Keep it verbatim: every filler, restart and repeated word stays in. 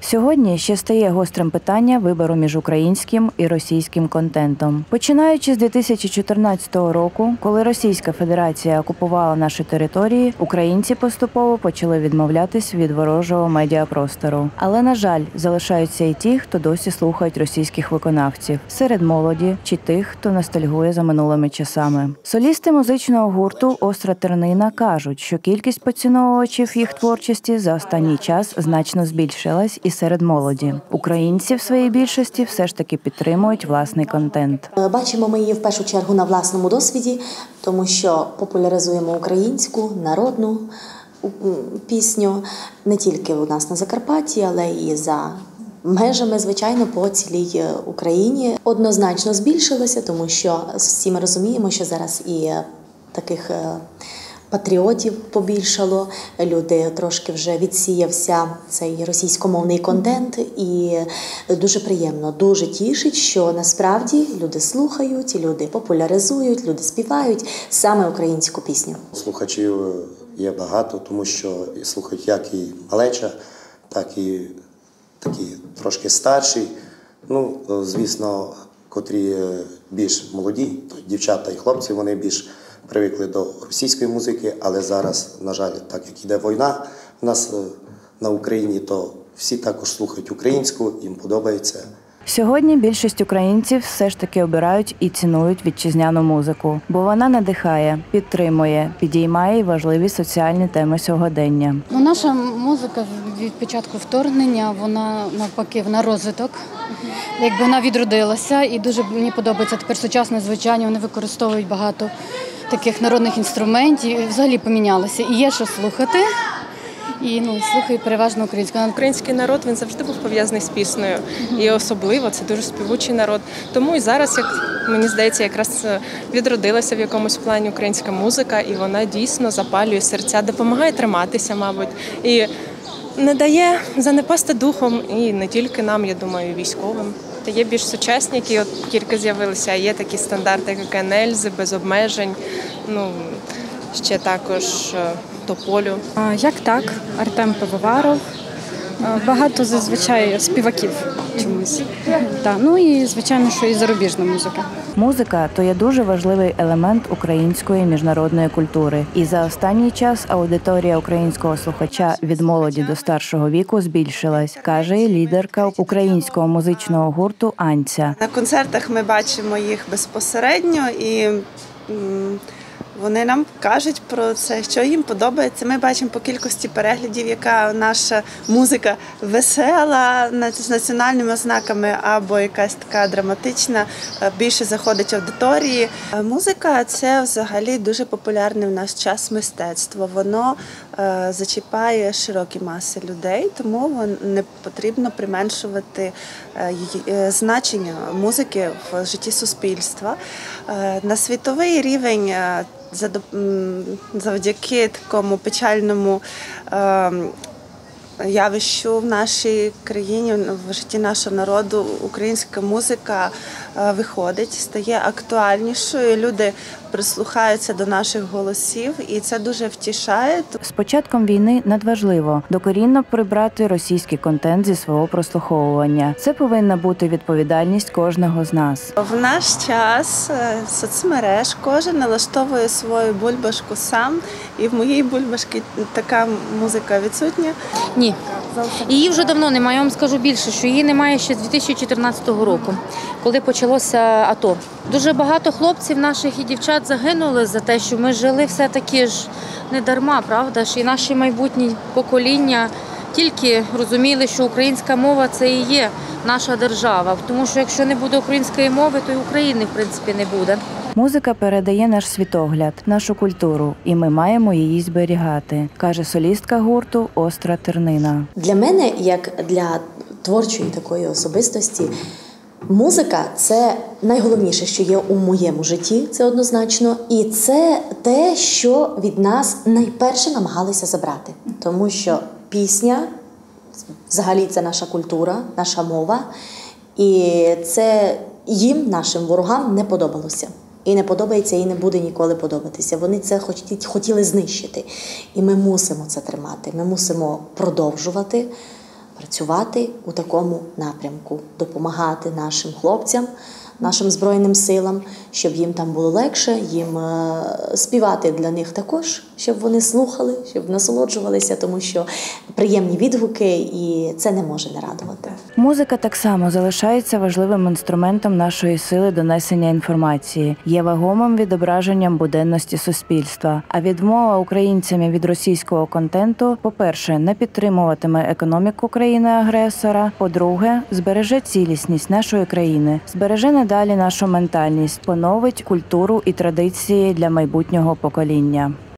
Сьогодні ще стає гострим питання вибору між українським і російським контентом. Починаючи з дві тисячі чотирнадцятого року, коли Російська Федерація окупувала наші території, українці поступово почали відмовлятись від ворожого медіапростору. Але, на жаль, залишаються і ті, хто досі слухають російських виконавців, серед молоді чи тих, хто ностальгує за минулими часами. Солісти музичного гурту «Остра тернина» кажуть, що кількість поціновувачів їх творчості за останній час значно збільшилась і серед молоді. Українці в своїй більшості все ж таки підтримують власний контент. Бачимо ми її в першу чергу на власному досвіді, тому що популяризуємо українську, народну пісню не тільки у нас на Закарпатті, але і за межами, звичайно, по цілій Україні. Однозначно збільшилося, тому що всі ми розуміємо, що зараз і таких патріотів побільшало, люди трошки вже відсіявся цей російськомовний контент, і дуже приємно, дуже тішить, що насправді люди слухають, люди популяризують, люди співають саме українську пісню. Слухачів є багато, тому що слухають як і малеча, так і такі трошки старші, ну, звісно, котрі більш молоді, то дівчата і хлопці, вони більш привикли до російської музики, але зараз, на жаль, так як іде війна у нас на Україні, то всі також слухають українську, їм подобається. Сьогодні більшість українців все ж таки обирають і цінують вітчизняну музику, бо вона надихає, підтримує, підіймає важливі соціальні теми сьогодення. Ну, наша музика від початку вторгнення, вона навпаки, вона розвиток. Якби вона відродилася, і дуже мені подобається тепер сучасне звучання, вони використовують багато таких народних інструментів, і взагалі помінялося. І є що слухати, і ну, слухаю переважно українську. Український народ, він завжди був пов'язаний з піснею. Uh-huh. І особливо, це дуже співучий народ. Тому і зараз, як мені здається, якраз відродилася в якомусь плані українська музика, і вона дійсно запалює серця, допомагає триматися, мабуть. І не дає занепасти духом, і не тільки нам, я думаю, і військовим. Є більш сучасні, які от тільки з'явилися, а є такі стандарти, як Енельзи, без обмежень, ну, ще також Тополю. Як так, Артем Пивоваров, багато зазвичай співаків чомусь. Так, ну і, звичайно, що і зарубіжна музика. Музика – то є дуже важливий елемент української міжнародної культури. І за останній час аудиторія українського слухача від молоді до старшого віку збільшилась, каже лідерка українського музичного гурту Анця. На концертах ми бачимо їх безпосередньо і вони нам кажуть про це, що їм подобається. Ми бачимо по кількості переглядів, яка наша музика весела, з національними ознаками або якась така драматична, більше заходить аудиторії. Музика – це взагалі дуже популярне в наш час мистецтво. Воно зачіпає широкі маси людей, тому не потрібно применшувати значення музики в житті суспільства. На світовий рівень завдяки такому печальному явищу в нашій країні, в житті нашого народу, українська музика виходить, стає актуальнішою, люди прислухаються до наших голосів, і це дуже втішає. З початком війни надважливо докорінно прибрати російський контент зі свого прослуховування. Це повинна бути відповідальність кожного з нас. В наш час соцмереж кожен налаштовує свою бульбашку сам, і в моїй бульбашці така музика відсутня. Ні. Її вже давно немає. Я вам скажу більше, що її немає ще з дві тисячі чотирнадцятого року, коли почалося АТО. Дуже багато хлопців наших і дівчат загинули за те, що ми жили все-таки ж не дарма, правда ж? І наші майбутні покоління тільки розуміли, що українська мова – це і є наша держава. Тому що якщо не буде української мови, то і України, в принципі, не буде. Музика передає наш світогляд, нашу культуру, і ми маємо її зберігати, каже солістка гурту «Остра тернина». Для мене, як для творчої такої особистості, музика – це найголовніше, що є у моєму житті, це однозначно, і це те, що від нас найперше намагалися забрати. Тому що пісня, взагалі, це наша культура, наша мова, і це їм, нашим ворогам, не подобалося. І не подобається, і не буде ніколи подобатися. Вони це хотіли знищити. І ми мусимо це тримати, ми мусимо продовжувати працювати у такому напрямку, допомагати нашим хлопцям, нашим Збройним силам, щоб їм там було легше, їм е, співати для них також, щоб вони слухали, щоб насолоджувалися, тому що приємні відгуки, і це не може не радувати. Музика так само залишається важливим інструментом нашої сили донесення інформації, є вагомим відображенням буденності суспільства. А відмова українцями від російського контенту, по-перше, не підтримуватиме економіку країни-агресора, по-друге, збереже цілісність нашої країни, збереже надалі нашу ментальність, поновить культуру і традиції для майбутнього покоління.